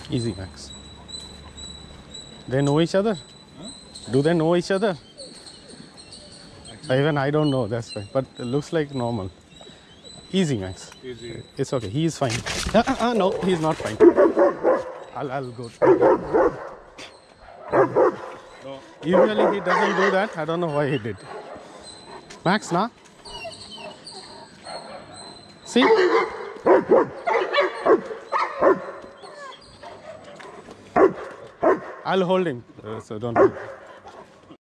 Easy, Max. They know each other? Huh? Do they know each other? Even I don't know, that's why. But it looks like normal. Easy, Max. Easy. It's okay. He is fine. No, he's not fine. I'll go. No. Usually he doesn't do that. I don't know why he did. Max, nah? See? I'll hold him. So don't worry.